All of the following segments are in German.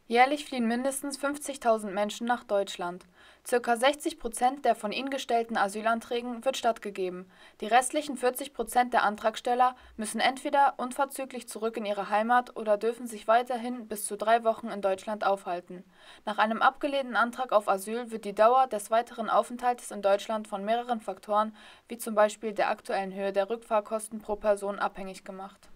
Jährlich fliehen mindestens 50.000 Menschen nach Deutschland. Circa 60% der von ihnen gestellten Asylanträgen wird stattgegeben. Die restlichen 40% der Antragsteller müssen entweder unverzüglich zurück in ihre Heimat oder dürfen sich weiterhin bis zu 3 Wochen in Deutschland aufhalten. Nach einem abgelehnten Antrag auf Asyl wird die Dauer des weiteren Aufenthaltes in Deutschland von mehreren Faktoren, wie zum Beispiel der aktuellen Höhe der Rückfahrkosten pro Person, abhängig gemacht.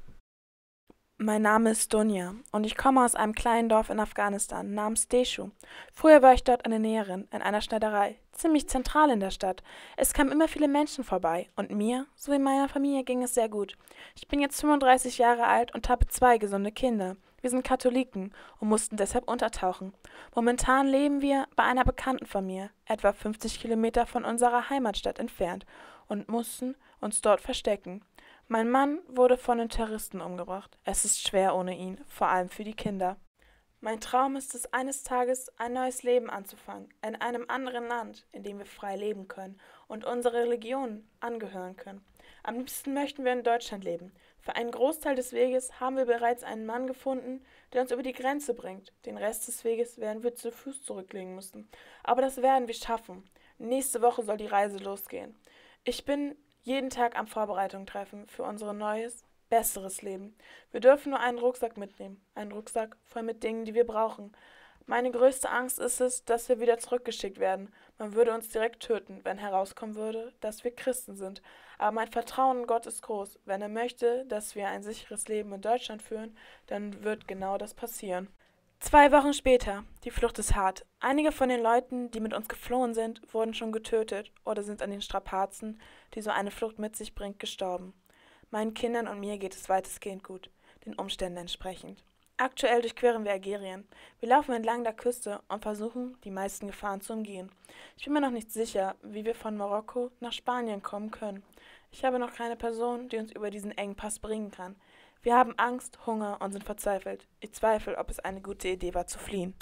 Mein Name ist Dunja und ich komme aus einem kleinen Dorf in Afghanistan namens Deshu. Früher war ich dort eine Näherin in einer Schneiderei, ziemlich zentral in der Stadt. Es kamen immer viele Menschen vorbei und mir sowie meiner Familie ging es sehr gut. Ich bin jetzt 35 Jahre alt und habe 2 gesunde Kinder. Wir sind Katholiken und mussten deshalb untertauchen. Momentan leben wir bei einer Bekannten von mir, etwa 50 Kilometer von unserer Heimatstadt entfernt, und mussten uns dort verstecken. Mein Mann wurde von den Terroristen umgebracht. Es ist schwer ohne ihn, vor allem für die Kinder. Mein Traum ist es, eines Tages ein neues Leben anzufangen, in einem anderen Land, in dem wir frei leben können und unserer Religion angehören können. Am liebsten möchten wir in Deutschland leben. Für einen Großteil des Weges haben wir bereits einen Mann gefunden, der uns über die Grenze bringt. Den Rest des Weges werden wir zu Fuß zurücklegen müssen. Aber das werden wir schaffen. Nächste Woche soll die Reise losgehen. Ich bin jeden Tag am Vorbereitung treffen für unser neues, besseres Leben. Wir dürfen nur einen Rucksack mitnehmen, einen Rucksack voll mit Dingen, die wir brauchen. Meine größte Angst ist es, dass wir wieder zurückgeschickt werden. Man würde uns direkt töten, wenn herauskommen würde, dass wir Christen sind. Aber mein Vertrauen in Gott ist groß. Wenn er möchte, dass wir ein sicheres Leben in Deutschland führen, dann wird genau das passieren. 2 Wochen später. Die Flucht ist hart. Einige von den Leuten, die mit uns geflohen sind, wurden schon getötet oder sind an den Strapazen, die so eine Flucht mit sich bringt, gestorben. Meinen Kindern und mir geht es weitestgehend gut, den Umständen entsprechend. Aktuell durchqueren wir Algerien. Wir laufen entlang der Küste und versuchen, die meisten Gefahren zu umgehen. Ich bin mir noch nicht sicher, wie wir von Marokko nach Spanien kommen können. Ich habe noch keine Person, die uns über diesen engen Pass bringen kann. Wir haben Angst, Hunger und sind verzweifelt. Ich zweifle, ob es eine gute Idee war, zu fliehen.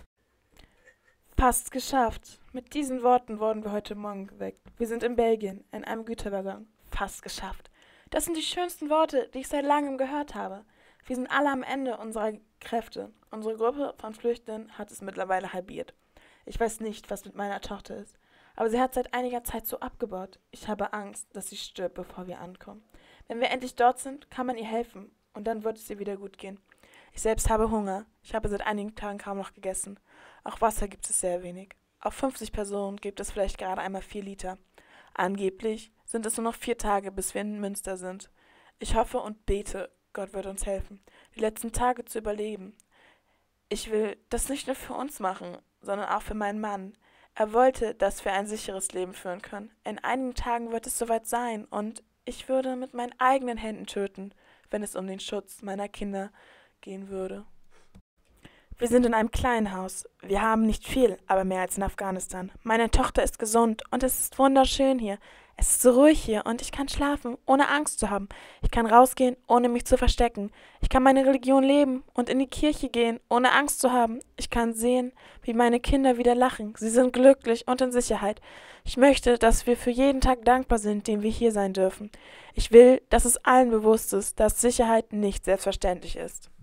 Fast geschafft. Mit diesen Worten wurden wir heute Morgen geweckt. Wir sind in Belgien, in einem Güterwaggon. Fast geschafft. Das sind die schönsten Worte, die ich seit langem gehört habe. Wir sind alle am Ende unserer Kräfte. Unsere Gruppe von Flüchtenden hat es mittlerweile halbiert. Ich weiß nicht, was mit meiner Tochter ist, aber sie hat seit einiger Zeit so abgebaut. Ich habe Angst, dass sie stirbt, bevor wir ankommen. Wenn wir endlich dort sind, kann man ihr helfen und dann wird es ihr wieder gut gehen. Ich selbst habe Hunger. Ich habe seit einigen Tagen kaum noch gegessen. Auch Wasser gibt es sehr wenig. Auf 50 Personen gibt es vielleicht gerade einmal 4 Liter. Angeblich sind es nur noch 4 Tage, bis wir in Münster sind. Ich hoffe und bete, Gott wird uns helfen, die letzten Tage zu überleben. Ich will das nicht nur für uns machen, sondern auch für meinen Mann. Er wollte, dass wir ein sicheres Leben führen können. In einigen Tagen wird es soweit sein und ich würde mit meinen eigenen Händen töten, wenn es um den Schutz meiner Kinder gehen würde. Wir sind in einem kleinen Haus. Wir haben nicht viel, aber mehr als in Afghanistan. Meine Tochter ist gesund und es ist wunderschön hier. Es ist so ruhig hier und ich kann schlafen, ohne Angst zu haben. Ich kann rausgehen, ohne mich zu verstecken. Ich kann meine Religion leben und in die Kirche gehen, ohne Angst zu haben. Ich kann sehen, wie meine Kinder wieder lachen. Sie sind glücklich und in Sicherheit. Ich möchte, dass wir für jeden Tag dankbar sind, den wir hier sein dürfen. Ich will, dass es allen bewusst ist, dass Sicherheit nicht selbstverständlich ist.